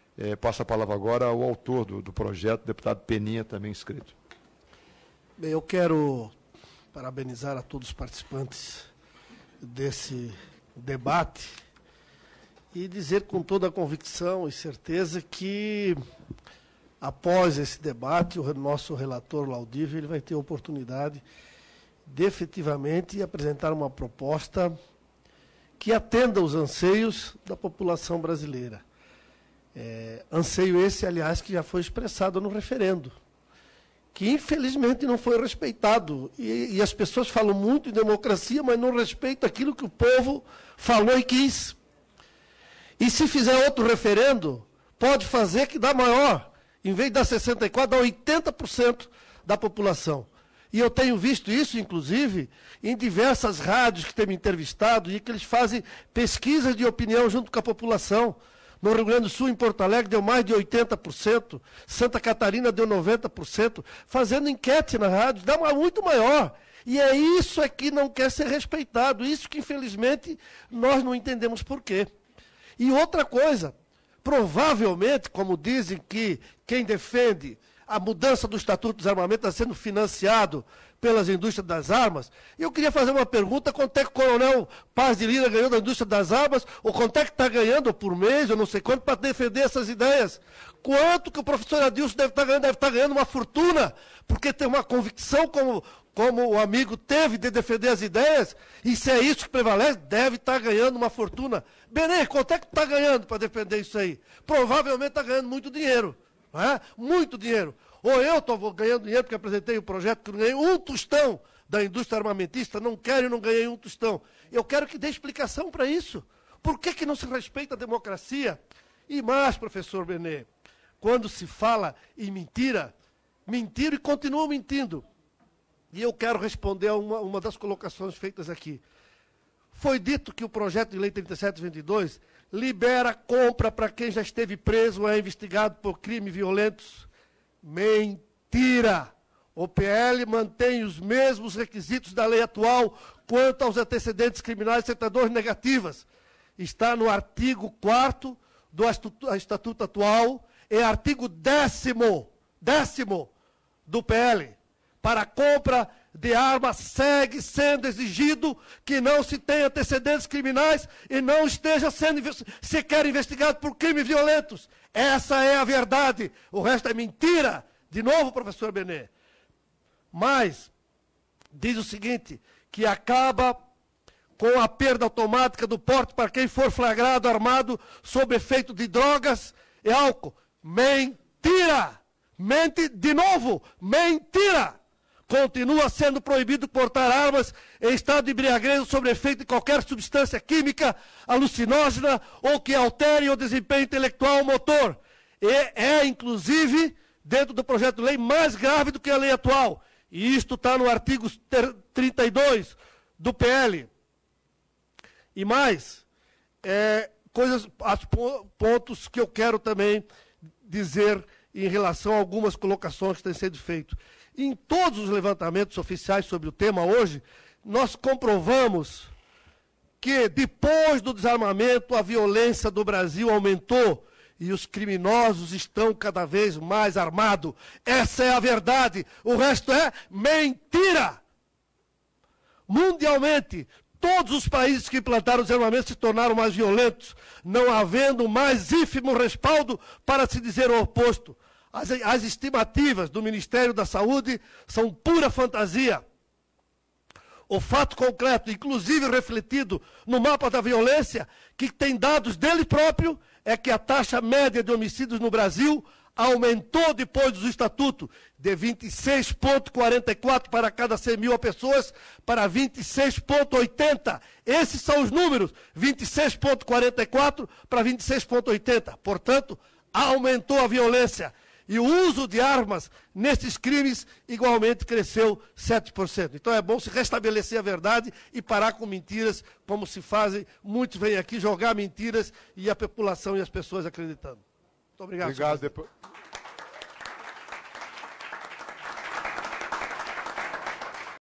Passo a palavra agora ao autor do projeto, deputado Peninha, também inscrito. Bem, eu quero parabenizar a todos os participantes desse debate e dizer com toda a convicção e certeza que, após esse debate, o nosso relator Laudívio ele vai ter a oportunidade de efetivamente apresentar uma proposta que atenda aos anseios da população brasileira. Anseio esse, aliás, que já foi expressado no referendo, que infelizmente não foi respeitado. E as pessoas falam muito em democracia, mas não respeitam aquilo que o povo falou e quis. E se fizer outro referendo, pode fazer que dá maior. Em vez de dar 64%, dá 80% da população. E eu tenho visto isso, inclusive, em diversas rádios que têm me entrevistado e que eles fazem pesquisas de opinião junto com a população. No Rio Grande do Sul, em Porto Alegre, deu mais de 80%. Santa Catarina deu 90%. Fazendo enquete na rádio, dá muito maior. E é isso que não quer ser respeitado. Isso que, infelizmente, nós não entendemos por quê. E outra coisa, provavelmente, como dizem que quem defende a mudança do Estatuto dos Armamentos está sendo financiado pelas indústrias das armas. Eu queria fazer uma pergunta, quanto é que o coronel Paz de Lira ganhou da indústria das armas, ou quanto é que está ganhando por mês, eu não sei quanto, para defender essas ideias. Quanto que o professor Adilson deve estar ganhando uma fortuna, porque tem uma convicção como o amigo teve de defender as ideias, e se é isso que prevalece, deve estar ganhando uma fortuna. Benê, quanto é que está ganhando para defender isso aí? Provavelmente está ganhando muito dinheiro. Não é? Muito dinheiro. Ou eu estou ganhando dinheiro porque apresentei um projeto que não ganhei um tostão da indústria armamentista, não quero e não ganhei um tostão. Eu quero que dê explicação para isso. Por que não se respeita a democracia? E mais, professor Benê, quando se fala em mentira, mentiram e continuam mentindo. E eu quero responder a uma das colocações feitas aqui. Foi dito que o projeto de lei 3722 libera compra para quem já esteve preso ou é investigado por crimes violentos. Mentira! O PL mantém os mesmos requisitos da lei atual quanto aos antecedentes criminais e sentadoras negativas. Está no artigo 4º do Estatuto atual e artigo 10º do PL. Para a compra de armas segue sendo exigido que não se tenha antecedentes criminais e não esteja sendo sequer investigado por crimes violentos. Essa é a verdade. O resto é mentira. De novo, professor Benê. Mas, diz o seguinte, que acaba com a perda automática do porte para quem for flagrado armado sob efeito de drogas e álcool. Mentira! Mente de novo. Mentira! Continua sendo proibido portar armas em estado de embriaguez sob efeito de qualquer substância química, alucinógena ou que altere o desempenho intelectual ou motor. E inclusive, dentro do projeto de lei, mais grave do que a lei atual. E isto está no artigo 32 do PL. E mais, pontos que eu quero também dizer em relação a algumas colocações que têm sido feitas. Em todos os levantamentos oficiais sobre o tema hoje, nós comprovamos que depois do desarmamento a violência do Brasil aumentou e os criminosos estão cada vez mais armados. Essa é a verdade, o resto é mentira. Mundialmente, todos os países que implantaram os armamentos se tornaram mais violentos, não havendo mais ínfimo respaldo para se dizer o oposto. As estimativas do Ministério da Saúde são pura fantasia. O fato concreto, inclusive refletido no mapa da violência, que tem dados dele próprio, é que a taxa média de homicídios no Brasil aumentou depois do Estatuto, de 26,44 para cada 100 mil pessoas para 26,80. Esses são os números, 26,44 para 26,80. Portanto, aumentou a violência. E o uso de armas nesses crimes igualmente cresceu 7%. Então é bom se restabelecer a verdade e parar com mentiras, como se fazem. Muitos vêm aqui jogar mentiras e a população e as pessoas acreditando. Muito obrigado. Obrigado,